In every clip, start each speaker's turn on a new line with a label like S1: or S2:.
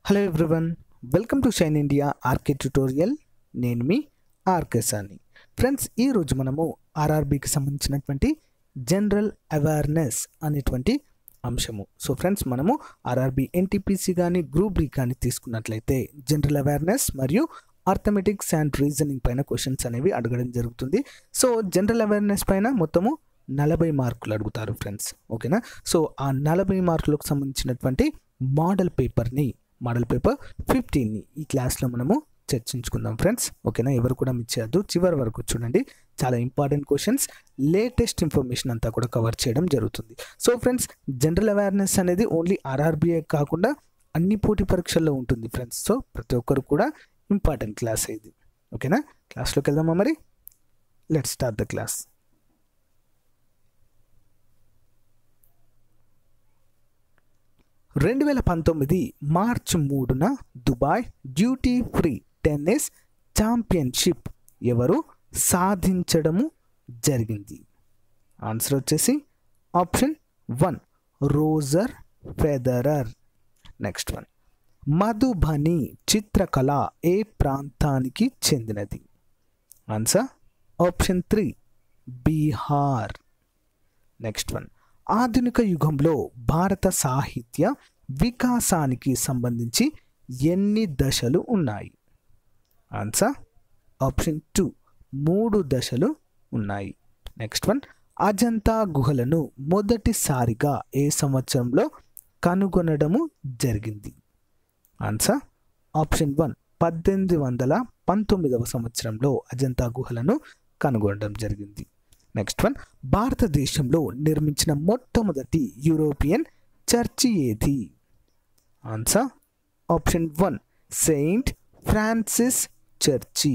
S1: Hello everyone, welcome to shine India RK tutorial. నేను మీ RK సాని. ఫ్రెండ్స్, ఈరోజు మనము ఆర్ఆర్బికి సంబంధించినటువంటి జనరల్ అవేర్నెస్ అనేటువంటి అంశము. సో ఫ్రెండ్స్, మనము ఆర్ఆర్బి ఎన్టీపీసీ కానీ గ్రూప్ డి కానీ తీసుకున్నట్లయితే జనరల్ అవేర్నెస్ మరియు అర్థమెటిక్స్ అండ్ రీజనింగ్ పైన క్వశ్చన్స్ అనేవి అడగడం జరుగుతుంది. సో జనరల్ అవేర్నెస్ పైన మొత్తము 40 మార్కులు అడుగుతారు ఫ్రెండ్స్. ఓకేనా? సో ఆ 40 మార్కులకు సంబంధించినటువంటి మోడల్ పేపర్ 15ని ఈ క్లాస్లో మనము చర్చించుకుందాం ఫ్రెండ్స్. ఓకేనా? ఎవరు కూడా మిస్ చేయొద్దు, చివరి వరకు చూడండి. చాలా ఇంపార్టెంట్ క్వశ్చన్స్, లేటెస్ట్ ఇన్ఫర్మేషన్ అంతా కూడా కవర్ చేయడం జరుగుతుంది. సో ఫ్రెండ్స్, జనరల్ అవేర్నెస్ అనేది ఓన్లీ ఆర్ఆర్బిఏ కాకుండా అన్ని పోటీ పరీక్షల్లో ఉంటుంది ఫ్రెండ్స్. సో ప్రతి ఒక్కరు కూడా ఇంపార్టెంట్ క్లాస్ ఇది. ఓకేనా? క్లాస్లోకి వెళ్దామా మరి? Let's start the class. March 3న Dubai duty free tennis championship ఎవరు సాధించడము జరిగింది? ఆన్సర్ వచ్చేసి option 1 Roger Federer. Next one, Madhubani చిత్రకళ ఏ ప్రాంతానికి చెందినది? Answer option 3 Bihar. Next one, ఆధునిక యుగంలో భారత సాహిత్య వికాసానికి సంబంధించి ఎన్ని దశలు ఉన్నాయి? ఆన్సర్ ఆప్షన్ 2 3 దశలు ఉన్నాయి. నెక్స్ట్ వన్, అజంతా గుహలను మొదటిసారిగా ఏ సంవత్సరంలో కనుగొనడము జరిగింది? ఆన్సర్ ఆప్షన్ 1 1819వ సంవత్సరంలో అజంతా గుహలను కనుగొనడం జరిగింది. నెక్స్ట్ వన్, భారతదేశంలో నిర్మించిన మొట్టమొదటి యూరోపియన్ చర్చి ఏది? Answer option 1 Saint Francis church.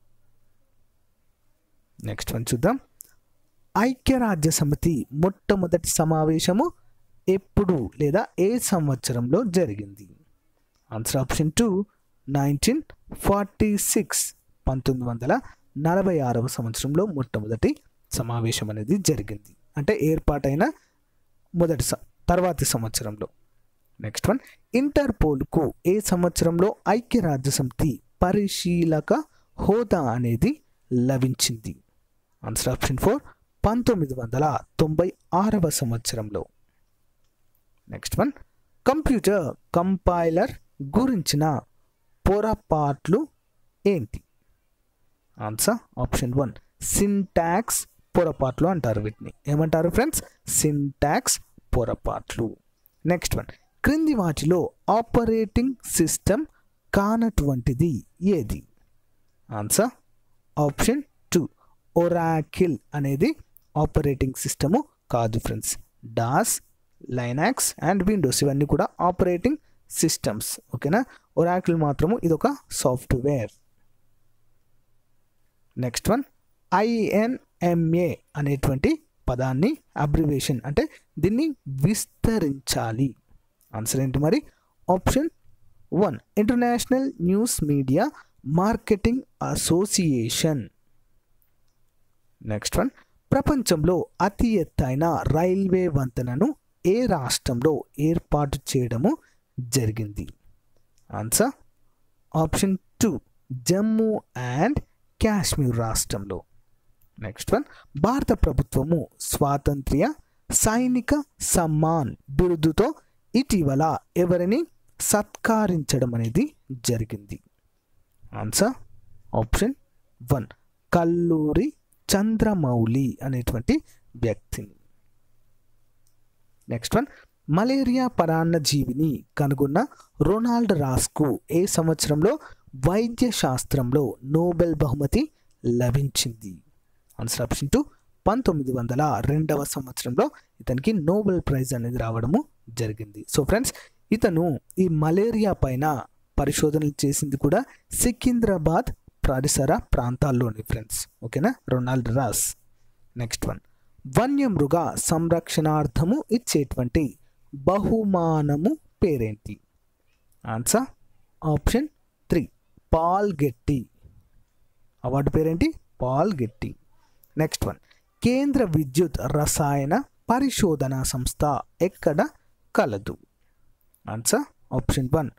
S1: Next one చూద్దాం. ఐక్యరాజ్య సమితి మొట్టమొదటి సమావేశము ఎప్పుడు లేదా ఏ సంవత్సరంలో జరిగింది? ఆన్సర్ ఆప్షన్ 2 1946 1946వ సంవత్సరంలో మొట్టమొదటి సమావేశం అనేది జరిగింది. అంటే ఏర్పాటైన తర్వాతి సంవత్సరంలో. నెక్స్ట్ వన్, ఇంటర్పోల్కు ఏ సంవత్సరంలో ఐక్యరాజ్య సమితి పరిశీలక హోదా అనేది లభించింది? ఆన్సర్ ఆప్షన్ 4 1996వ సంవత్సరంలో. నెక్స్ట్ వన్, కంప్యూటర్ కంపైలర్ గురించిన పొరపాట్లు ఏంటి? ఆన్సర్ ఆప్షన్ 1 సింటాక్స్ పొరపాట్లు అంటారు. వీటిని ఏమంటారు ఫ్రెండ్స్? సింటాక్స్ పొరపాట్లు. నెక్స్ట్ వన్, క్రింది వాటిలో ఆపరేటింగ్ సిస్టమ్ కానటువంటిది ఏది? ఆన్సర్ ఆప్షన్ 2 ఒరాకిల్ అనేది ఆపరేటింగ్ సిస్టము కాదు friends. DOS, Linux and Windows ఇవన్నీ కూడా ఆపరేటింగ్ సిస్టమ్స్. ఓకేనా? ఒరాకిల్ మాత్రము ఇదొక సాఫ్ట్వేర్. నెక్స్ట్ వన్, INMA అనేటువంటి పదాన్ని అబ్రివేషన్ అంటే దీన్ని విస్తరించాలి. ఆన్సర్ ఏంటి మరి? Option 1 international news media marketing association. Next one, ప్రపంచంలో అతి ఎత్తైన రైల్వే వంతెనను ఏ రాష్ట్రంలో ఏర్పాటు చేయడము జరిగింది? Answer option 2 Jammu and Kashmir రాష్ట్రంలో. నెక్స్ట్ వన్, భారత ప్రభుత్వము స్వాతంత్ర్య సైనిక సమ్మాన్ బిరుదుతో ఇటీవల ఎవరిని సత్కరించడం అనేది జరిగింది? ఆన్సర్ ఆప్షన్ 1 కల్లూరి చంద్రమౌళి అనేటువంటి వ్యక్తిని. నెక్స్ట్ వన్, మలేరియా పరాన్నజీవిని కనుగొన్న రొనాల్డ్ రాస్కు ఏ సంవత్సరంలో వైద్య శాస్త్రంలో నోబెల్ బహుమతి లభించింది? ఆన్సర్ ఆప్షన్ 2 1902వ సంవత్సరంలో ఇతనికి నోబెల్ ప్రైజ్ అనేది రావడము జరిగింది. సో ఫ్రెండ్స్, ఇతను ఈ మలేరియా పైన పరిశోధనలు చేసింది కూడా సికింద్రాబాద్ పరిసర ప్రాంతాల్లోని ఫ్రెండ్స్. ఓకేనా? Ronald Ross. నెక్స్ట్ వన్, వన్యమృగ సంరక్షణార్థము ఇచ్చేటువంటి బహుమానము పేరేంటి? Answer option 3 Paul Getty. Award పేరేంటి? Paul Getty. నెక్స్ట్ వన్, కేంద్ర విద్యుత్ రసాయన పరిశోధన సంస్థ ఎక్కడ కలదు? ఆన్సర్ ఆప్షన్ 1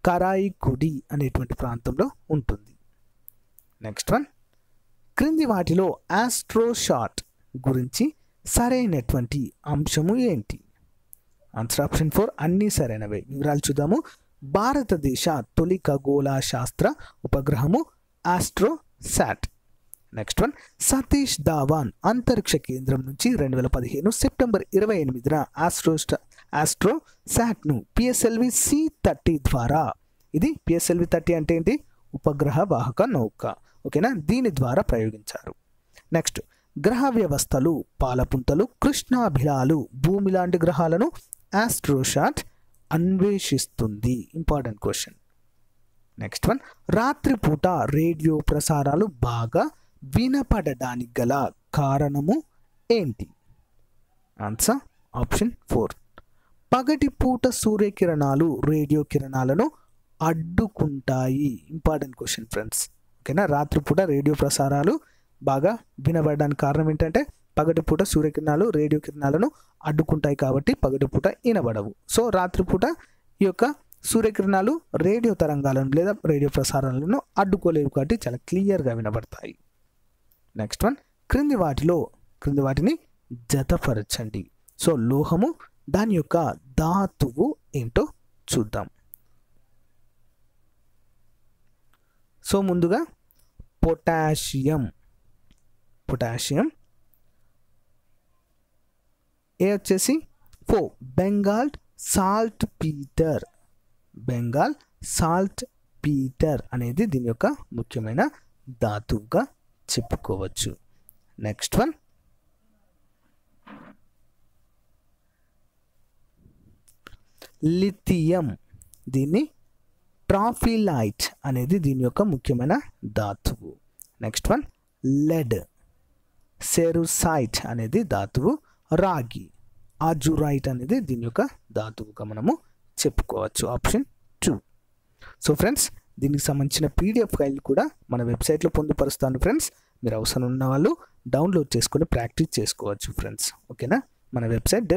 S1: కరాయికుడి అనేటువంటి ప్రాంతంలో ఉంటుంది. నెక్స్ట్ వన్, క్రింది వాటిలో ఆస్ట్రోషాట్ గురించి సరైనటువంటి అంశము ఏంటి? ఆన్సర్ ఆప్షన్ 4 అన్నీ సరైనవే. వివరాలు చూద్దాము. భారతదేశ తొలి ఖగోళ శాస్త్ర ఉపగ్రహము ఆస్ట్రోసాట్. నెక్స్ట్ వన్, సతీష్ ధావన్ అంతరిక్ష కేంద్రం నుంచి 2015 సెప్టెంబర్ 28న ఆస్ట్రోసాట్ను పిఎస్ఎల్వి C30 ద్వారా, ఇది పిఎస్ఎల్వి 30 అంటే ఏంటి? ఉపగ్రహ వాహక నౌక. ఓకేనా, దీని ద్వారా ప్రయోగించారు. నెక్స్ట్, గ్రహ వ్యవస్థలు, పాలపుంతలు, కృష్ణాభిలాలు, భూమి లాంటి గ్రహాలను ఆస్ట్రోసాట్ అన్వేషిస్తుంది. Important question. నెక్స్ట్ వన్, రాత్రిపూట రేడియో ప్రసారాలు బాగా వినపడడానికి గల కారణము ఏంటి? ఆన్సర్ ఆప్షన్ 4 పగటిపూట సూర్యకిరణాలు రేడియో కిరణాలను అడ్డుకుంటాయి. Important question friends. ఓకేనా, రాత్రిపూట రేడియో ప్రసారాలు బాగా వినబడడానికి కారణం ఏంటంటే పగటిపూట సూర్యకిరణాలు రేడియో కిరణాలను అడ్డుకుంటాయి కాబట్టి పగటిపూట వినబడవు. సో రాత్రిపూట ఈ యొక్క సూర్యకిరణాలు రేడియో తరంగాలను లేదా రేడియో ప్రసారాలను అడ్డుకోలేవు కాబట్టి చాలా క్లియర్గా వినబడతాయి. నెక్స్ట్ వన్, క్రింది వాటిని జతపరచండి. సో లోహము, దాని యొక్క ధాతువు ఏంటో చూద్దాం. సో ముందుగా పొటాషియం ఏ వచ్చేసి 4 బెంగాల్ సాల్ట్ పీటర్ అనేది దీని యొక్క ముఖ్యమైన ధాతువుగా చెప్పుకోవచ్చు. నెక్స్ట్ వన్, లిథియం, దీన్ని ట్రాఫిలైట్ అనేది దీని యొక్క ముఖ్యమైన ధాతువు. నెక్స్ట్ వన్, లెడ్, సెరుసైట్ అనేది ధాతువు. రాగి, అజురైట్ అనేది దీని యొక్క ధాతువుగా మనము చెప్పుకోవచ్చు. ఆప్షన్ 2. సో ఫ్రెండ్స్, దీనికి సంబంధించిన పీడిఎఫ్ ఫైల్ కూడా మన వెబ్సైట్లో పొందుపరుస్తాను ఫ్రెండ్స్. మీరు అవసరం ఉన్న వాళ్ళు డౌన్లోడ్ చేసుకొని ప్రాక్టీస్ చేసుకోవచ్చు ఫ్రెండ్స్. ఓకేనా, మన వెబ్సైట్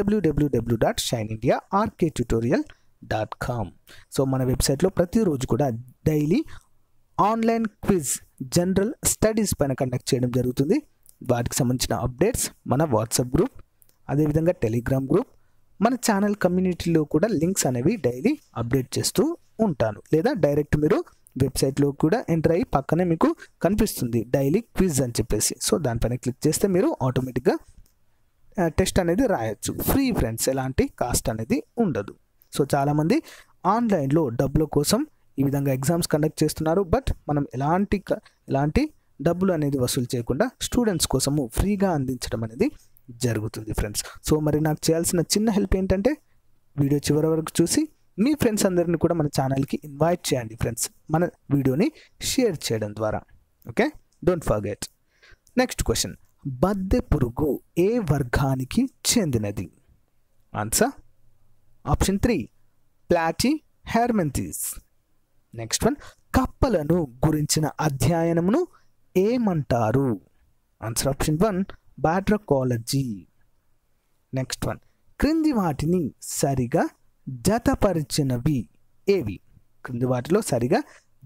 S1: www.shinindiarktutorial.com. సో మన వెబ్సైట్లో ప్రతిరోజు కూడా daily online quiz general studies పైన కండక్ట్ చేయడం జరుగుతుంది. వాటికి సంబంధించిన అప్డేట్స్ మన వాట్సాప్ గ్రూప్, అదేవిధంగా టెలిగ్రామ్ గ్రూప్, మన ఛానల్ కమ్యూనిటీలో కూడా లింక్స్ అనేవి డైలీ అప్డేట్ చేస్తూ ఉంటాను. లేదా డైరెక్ట్ మీరు వెబ్సైట్లో కూడా ఎంటర్ అయ్యి పక్కనే మీకు కనిపిస్తుంది డైలీ క్విజ్ అని చెప్పేసి. సో దానిపైన క్లిక్ చేస్తే మీరు ఆటోమేటిక్గా టెస్ట్ అనేది రాయొచ్చు. ఫ్రీ ఫ్రెండ్స్, ఎలాంటి కాస్ట్ అనేది ఉండదు. సో చాలామంది ఆన్లైన్లో డబ్బుల కోసం ఈ విధంగా ఎగ్జామ్స్ కండక్ట్ చేస్తున్నారు. బట్ మనం ఎలాంటి డబ్బులు అనేది వసూలు చేయకుండా స్టూడెంట్స్ కోసము ఫ్రీగా అందించడం అనేది జరుగుతుంది ఫ్రెండ్స్. సో మరి నాకు చేయాల్సిన చిన్న హెల్ప్ ఏంటంటే వీడియో చివరి వరకు చూసి మీ ఫ్రెండ్స్ అందరిని కూడా మన ఛానల్కి ఇన్వైట్ చేయండి ఫ్రెండ్స్, మన వీడియోని షేర్ చేయడం ద్వారా. Okay, don't forget. Next question, బద్దె పురుగు ఏ వర్గానికి చెందినది? Answer option 3 platyhelminthes. Next one, కప్పలను గురించిన అధ్యయనమును ఏమంటారు? Answer option 1 batrachology. Next one, క్రింది వాటిని సరిగా జతపరిచినవి ఏవి? క్రింది వాటిలో సరిగా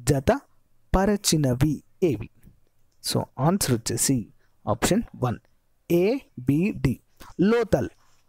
S1: జతపరచినవి ఏవి? సో ఆన్సర్ వచ్చేసి ఆప్షన్ 1 ABD. లోతల్,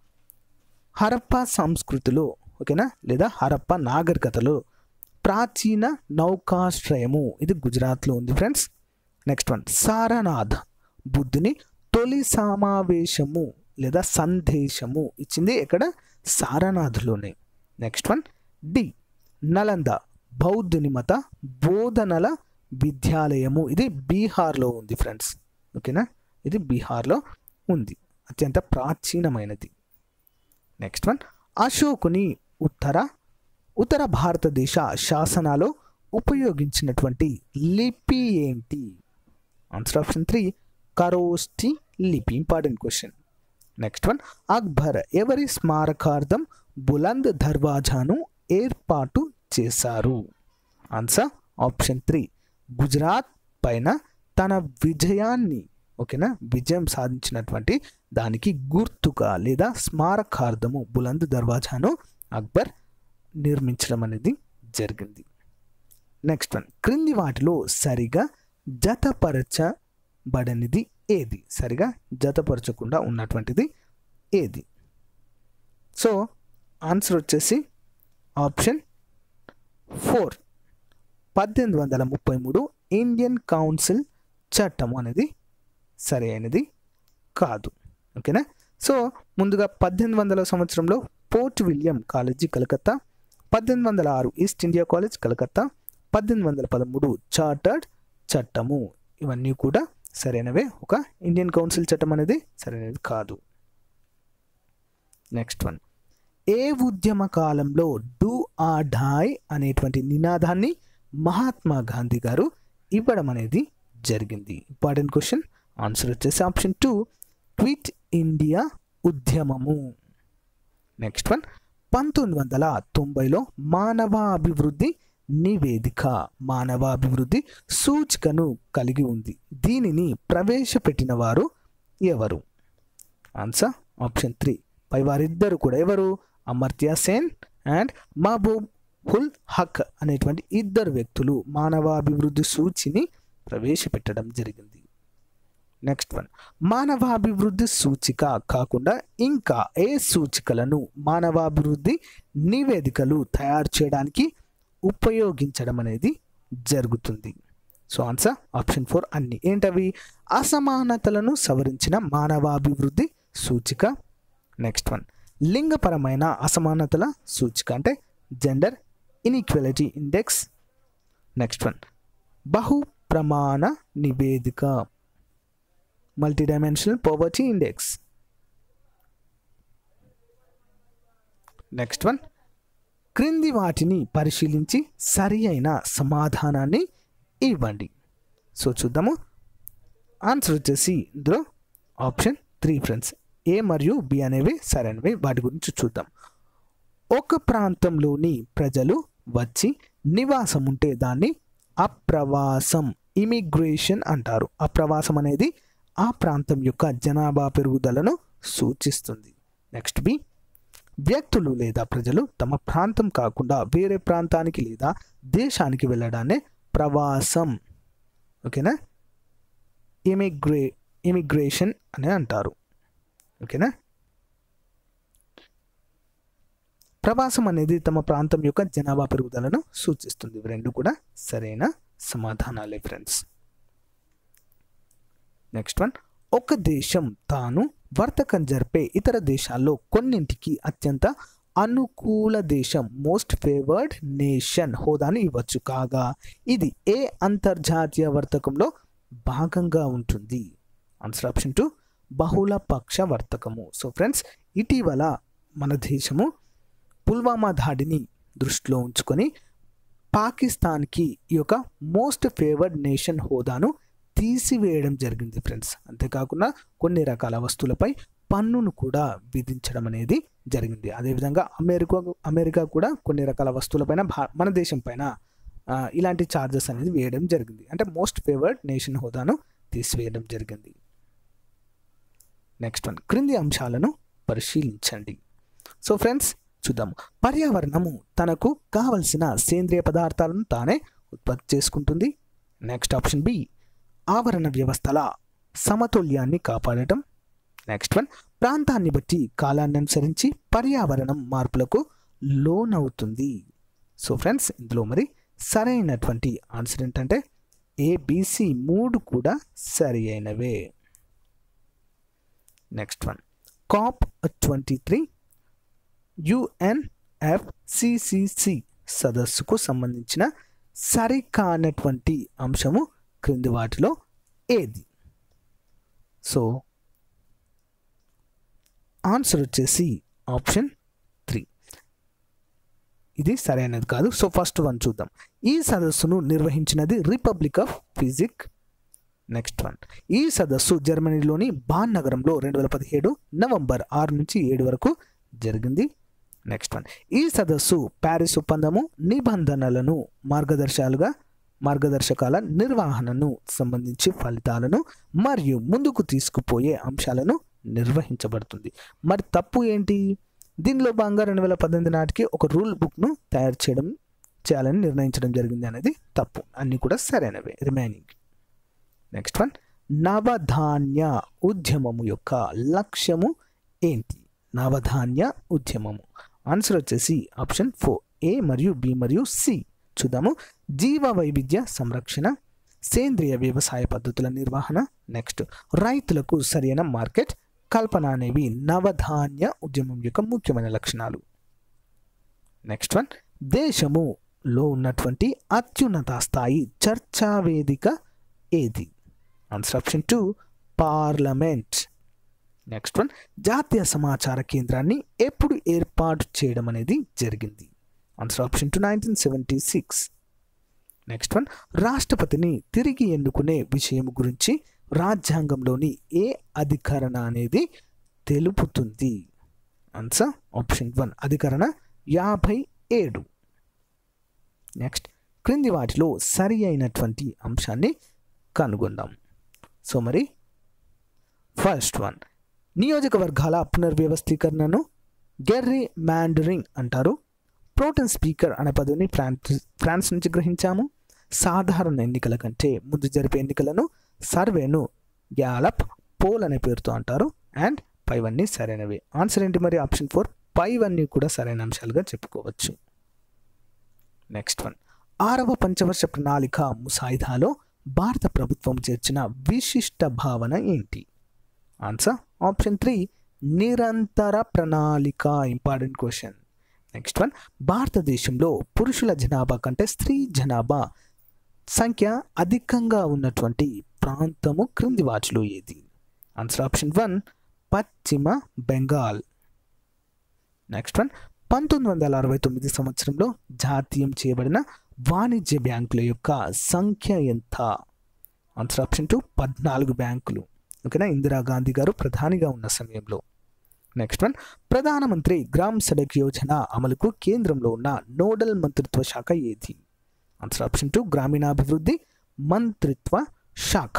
S1: హరప్పా సంస్కృతిలో, ఓకేనా, లేదా హరప్పా నాగరికతలో ప్రాచీన నౌకాశ్రయము, ఇది గుజరాత్లో ఉంది ఫ్రెండ్స్. నెక్స్ట్ వన్, సారనాథ్, బుద్ధుని తొలి సమావేశము లేదా సందేశము ఇచ్చింది ఎక్కడ? సారనాథ్లోనే. నెక్స్ట్ వన్, డి నలంద, బౌద్ధుని మత బోధనల విద్యాలయము, ఇది బీహార్లో ఉంది ఫ్రెండ్స్. ఓకేనా, ఇది బీహార్లో ఉంది, అత్యంత ప్రాచీనమైనది. నెక్స్ట్ వన్, అశోకుని ఉత్తర భారతదేశ శాసనాలో ఉపయోగించినటువంటి లిపి ఏంటి? ఆన్సర్ ఆప్షన్ 3 ఖరోష్ఠి లిపి. Important question. Next one, Akbar ఎవరి స్మారకార్థం బులంద్ దర్వాజాను ఏర్పాటు చేశారు? ఆన్సర్ ఆప్షన్ 3 గుజరాత్ పైన తన విజయాన్ని, ఓకేనా, విజయం సాధించినటువంటి దానికి గుర్తుగా లేదా స్మారకార్థము బులంద్ దర్వాజాను అక్బర్ నిర్మించడం అనేది జరిగింది. నెక్స్ట్ వన్, క్రింది వాటిలో సరిగా జతపరచబడనిది ఏది? సరిగా జతపరచకుండా ఉన్నటువంటిది ఏది? సో ఆన్సర్ వచ్చేసి ఆప్షన్ 4, 1833 ఇండియన్ కౌన్సిల్ చట్టం అనేది సరి అయినది కాదు. ఓకేనా? సో ముందుగా 1800 సంవత్సరంలో Fort William college Calcutta, 1806 East India college Calcutta, 1813 chartered చట్టము, ఇవన్నీ కూడా సరైనవే. ఒక ఇండియన్ కౌన్సిల్ చట్టం అనేది సరైనది కాదు. నెక్స్ట్ వన్, ఏ ఉద్యమ కాలంలో డూ ఆర్ డై అనేటువంటి నినాదాన్ని మహాత్మా గాంధీ గారు ఇవ్వడం అనేది జరిగింది? Important question. ఆన్సర్ వచ్చేసి ఆప్షన్ 2, క్విట్ ఇండియా ఉద్యమము. నెక్స్ట్ వన్, 1990లో మానవాభివృద్ధి నివేదిక మానవాభివృద్ధి సూచికను కలిగి ఉంది. దీనిని ప్రవేశపెట్టిన వారు ఎవరు? ఆన్సర్ ఆప్షన్ 3, పై వారిద్దరు కూడా ఎవరు? అమర్త్య సేన్ అండ్ మహబూబ్ ఉల్ హక్ అనేటువంటి ఇద్దరు వ్యక్తులు మానవాభివృద్ధి సూచిని ప్రవేశపెట్టడం జరిగింది. నెక్స్ట్ వన్, మానవాభివృద్ధి సూచిక కాకుండా ఇంకా ఏ సూచికలను మానవాభివృద్ధి నివేదికలు తయారు చేయడానికి ఉపయోగించడం అనేది జరుగుతుంది? సో ఆన్సర్ ఆప్షన్ 4 అన్ని. ఏంటవి? అసమానతలను సవరించిన మానవాభివృద్ధి సూచిక. నెక్స్ట్ వన్, లింగపరమైన అసమానతల సూచిక అంటే gender inequality index. Next one, బహు ప్రమాణ నివేదిక multi dimensional poverty index. Next one, క్రింది వాటిని పరిశీలించి సరి అయిన సమాధానాన్ని ఇవ్వండి. సో చూద్దాము. ఆన్సర్ వచ్చేసి ఇందులో ఆప్షన్ 3 ఫ్రెండ్స్, ఏ మరియు బి అనేవి సరైనవి. వాటి గురించి చూద్దాం. ఒక ప్రాంతంలోని ప్రజలు వచ్చి నివాసం ఉంటే దాన్ని అప్రవాసం ఇమిగ్రేషన్ అంటారు. అప్రవాసం అనేది ఆ ప్రాంతం యొక్క జనాభా పెరుగుదలను సూచిస్తుంది. నెక్స్ట్ బి, వ్యక్తులు లేదా ప్రజలు తమ ప్రాంతం కాకుండా వేరే ప్రాంతానికి లేదా దేశానికి వెళ్ళడాన్ని ప్రవాసం, ఓకేనా, ఇమిగ్రేషన్ అని అంటారు. ఓకేనా? ప్రవాసం అనేది తమ ప్రాంతం యొక్క జనాభా పెరుగుదలను సూచిస్తుంది. ఇవి రెండు కూడా సరైన సమాధానాలే ఫ్రెండ్స్. నెక్స్ట్ వన్, ఒక దేశం తాను వర్తకం జరిపే ఇతర దేశాల్లో కొన్నింటికి అత్యంత అనుకూల దేశం మోస్ట్ ఫేవర్డ్ నేషన్ హోదాను ఇవ్వచ్చు. కాగా ఇది ఏ అంతర్జాతీయ వర్తకంలో భాగంగా ఉంటుంది? ఆన్సర్ ఆప్షన్ 2, బహుళ పక్ష వర్తకము. సో ఫ్రెండ్స్, ఇటీవల మన దేశము పుల్వామా దాడిని దృష్టిలో ఉంచుకొని పాకిస్తాన్కి ఈ యొక్క మోస్ట్ ఫేవర్డ్ నేషన్ హోదాను తీసివేయడం జరిగింది ఫ్రెండ్స్. అంతేకాకుండా కొన్ని రకాల వస్తువులపై పన్నును కూడా విధించడం అనేది జరిగింది. అదేవిధంగా అమెరికా కూడా కొన్ని రకాల వస్తువులపైన మన దేశం పైన ఇలాంటి ఛార్జెస్ అనేది వేయడం జరిగింది. అంటే మోస్ట్ ఫేవర్డ్ నేషన్ హోదాను తీసివేయడం జరిగింది. నెక్స్ట్ వన్, క్రింది అంశాలను పరిశీలించండి. సో ఫ్రెండ్స్ చూద్దాము. పర్యావరణము తనకు కావలసిన సేంద్రియ పదార్థాలను తానే ఉత్పత్తి చేసుకుంటుంది. నెక్స్ట్ ఆప్షన్ బి, ఆవరణ వ్యవస్థల సమతుల్యాన్ని కాపాడటం. నెక్స్ట్ వన్, ప్రాంతాన్ని బట్టి కాలాన్ని అనుసరించి పర్యావరణం మార్పులకు లోనవుతుంది. సో ఫ్రెండ్స్, ఇందులో మరి సరైనటువంటి ఆన్సర్ ఏంటంటే ఏబిసి 3 కూడా సరి అయినవే. నెక్స్ట్ వన్, COP23 UNFCCC సదస్సుకు సంబంధించిన సరికానటువంటి అంశము క్రింది వాటిలో ఏది? సో ఆన్సర్ వచ్చేసి ఆప్షన్ 3, ఇది సరైనది కాదు. సో ఫస్ట్ వన్ చూద్దాం. ఈ సదస్సును నిర్వహించినది republic of Fiji. Next one, ఈ సదస్సు జర్మనీలోని బాన్ నగరంలో 2017 నవంబర్ 6 నుంచి 7 వరకు జరిగింది. నెక్స్ట్ వన్, ఈ సదస్సు ప్యారిస్ ఒప్పందము నిబంధనలను మార్గదర్శకాల నిర్వహణను సంబంధించి ఫలితాలను మరియు ముందుకు తీసుకుపోయే అంశాలను నిర్వహించబడుతుంది. మరి తప్పు ఏంటి? దీనిలో భాగంగా 2018 నాటికి ఒక రూల్ బుక్ను తయారు చేయడం చేయాలని నిర్ణయించడం జరిగింది అనేది తప్పు. అన్నీ కూడా సరైనవే రిమైనింగ్. నెక్స్ట్ వన్, నవధాన్య ఉద్యమము యొక్క లక్ష్యము ఏంటి? నవధాన్య ఉద్యమము ఆన్సర్ వచ్చేసి ఆప్షన్ 4 A మరియు B మరియు C. చూద్దాము. జీవ వైవిధ్య సంరక్షణ, సేంద్రియ వ్యవసాయ పద్ధతుల నిర్వహణ, నెక్స్ట్ రైతులకు సరైన మార్కెట్ కల్పన అనేవి నవధాన్య ఉద్యమం యొక్క ముఖ్యమైన లక్షణాలు. నెక్స్ట్ వన్, దేశములో ఉన్నటువంటి అత్యున్నత స్థాయి చర్చా వేదిక ఏది? Answer option 2 parliament. Next one, జాతీయ సమాచార కేంద్రాన్ని ఎప్పుడు ఏర్పాటు చేయడం అనేది జరిగింది? Answer option 2 1976. నెక్స్ట్ వన్, రాష్ట్రపతిని తిరిగి ఎన్నుకునే విషయం గురించి రాజ్యాంగంలోని ఏ అధికరణ అనేది తెలుపుతుంది? ఆన్సర్ ఆప్షన్ 1 అధికరణ 57. నెక్స్ట్, క్రింది వాటిలో సరి అయినటువంటి అంశాన్ని కనుగొందాం. సో మరి ఫస్ట్ వన్, నియోజకవర్గాల పునర్వ్యవస్థీకరణను గెర్రీ మ్యాండరింగ్ అంటారు. ప్రోటెన్ స్పీకర్ అనే పదవిని ఫ్రాన్స్ నుంచి గ్రహించాము. సాధారణ ఎన్నికల కంటే ముందు జరిపే ఎన్నికలను సర్వేను గ్యాలప్ పోల్ అనే పేరుతో అంటారు. అండ్ పైవన్నీ సరైనవి. ఆన్సర్ ఏంటి మరి? ఆప్షన్ 4 పైవన్నీ కూడా సరైన అంశాలుగా చెప్పుకోవచ్చు. నెక్స్ట్ వన్, 6వ పంచవర్ష ప్రణాళిక ముసాయిదాలో భారత ప్రభుత్వం చేర్చిన విశిష్ట భావన ఏంటి? ఆన్సర్ ఆప్షన్ 3 నిరంతర ప్రణాళిక. Important question. నెక్స్ట్ వన్, భారతదేశంలో పురుషుల జనాభా కంటే స్త్రీ జనాభా సంఖ్య అధికంగా ఉన్నటువంటి ప్రాంతము క్రింది వాటిలో ఏది? ఆన్సర్ ఆప్షన్ 1 పశ్చిమ బెంగాల్. నెక్స్ట్ వన్, 1969 సంవత్సరంలో జాతీయం చేయబడిన వాణిజ్య బ్యాంకుల యొక్క సంఖ్య ఎంత? ఆన్సర్ ఆప్షన్ 2 14 బ్యాంకులు. ఓకేనా, ఇందిరాగాంధీ గారు ప్రధానిగా ఉన్న సమయంలో. నెక్స్ట్ వన్, ప్రధానమంత్రి గ్రామ్ సడక్ యోజన అమలుకు కేంద్రంలో ఉన్న నోడల్ మంత్రిత్వ శాఖ ఏది? ఆన్సర్ ఆప్షన్ 2 గ్రామీణాభివృద్ధి మంత్రిత్వ శాఖ.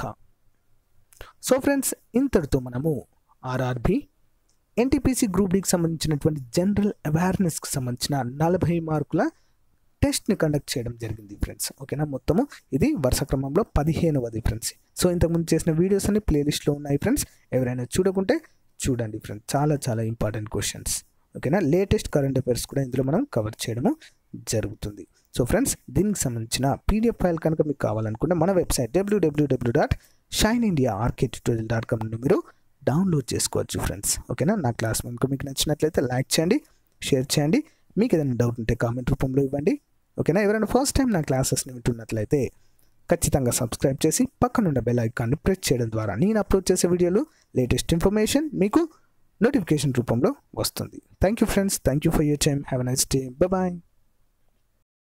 S1: సో ఫ్రెండ్స్, ఇంతటితో మనము ఆర్ఆర్బి ఎన్టీపీసీ గ్రూప్ డికి సంబంధించినటువంటి జనరల్ అవేర్నెస్కి సంబంధించిన 40 మార్కుల టెస్ట్ని కండక్ట్ చేయడం జరిగింది ఫ్రెండ్స్. ఓకేనా, మొత్తము ఇది వరుస క్రమంలో 15వది ఫ్రెండ్స్. సో ఇంతకుముందు చేసిన వీడియోస్ అన్ని ప్లేలిస్ట్లో ఉన్నాయి ఫ్రెండ్స్. ఎవరైనా చూడకుంటే చూడండి ఫ్రెండ్స్. చాలా చాలా ఇంపార్టెంట్ క్వశ్చన్స్. ఓకేనా, లేటెస్ట్ కరెంట్ అఫైర్స్ కూడా ఇందులో మనం కవర్ చేయడము జరుగుతుంది. సో ఫ్రెండ్స్, దీనికి సంబంధించిన పీడిఎఫ్ ఫైల్ కనుక మీకు కావాలనుకుంటే మన వెబ్సైట్ www.shineindiarktutorial.com నుండి మీరు డౌన్లోడ్ చేసుకోవచ్చు ఫ్రెండ్స్. ఓకేనా, నా క్లాస్ కనుక మీకు నచ్చినట్లయితే లైక్ చేయండి, షేర్ చేయండి. మీకు ఏదైనా డౌట్ ఉంటే కామెంట్ రూపంలో ఇవ్వండి. ఓకేనా, ఎవరైనా ఫస్ట్ టైం నా క్లాసెస్ని వింటున్నట్లయితే ఖచ్చితంగా సబ్స్క్రైబ్ చేసి పక్కనున్న బెల్ ఐకాన్ని ప్రెస్ చేయడం ద్వారా నేను అప్లోడ్ చేసే వీడియోలు లేటెస్ట్ ఇన్ఫర్మేషన్ మీకు నోటిఫికేషన్ రూపంలో వస్తుంది. Thank you friends. Thank you for your time. Have a nice day. Bye.